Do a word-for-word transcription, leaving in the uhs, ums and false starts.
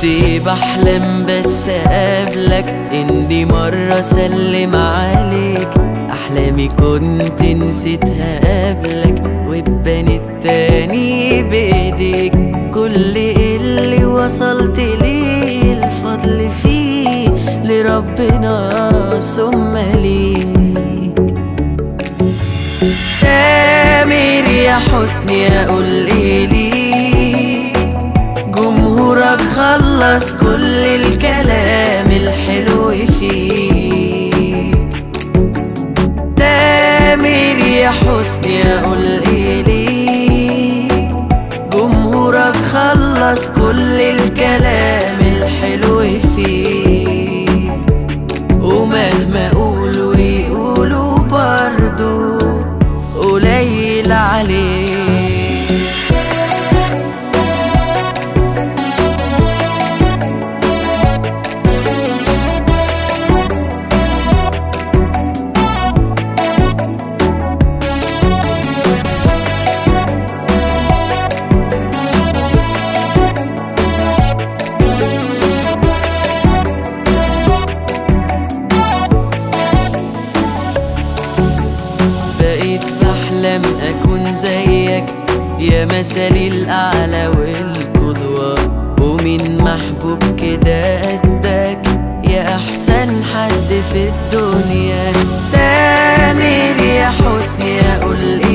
بحلم بس اقابلك، اني مرة اسلم عليك. احلامي كنت نسيتها قبلك، واتبنت تاني بايديك. كل اللي وصلت ليه الفضل فيه لربنا ثم ليك. تامر يا حسني اقول ايه ليك، جمهورك خلص كل الكلام الحلو فيك. تامر يا حسني اقول ايه ليك، جمهورك خلص كل الكلام الحلو فيك. ومهما اقولوا يقولوا برضو قليل عليك. بقيت بحلم أكون زيك يا مثلي الأعلى والقدوة، ومين محبوب كده قدك يا أحسن حد في الدنيا. تامر يا حسني أقول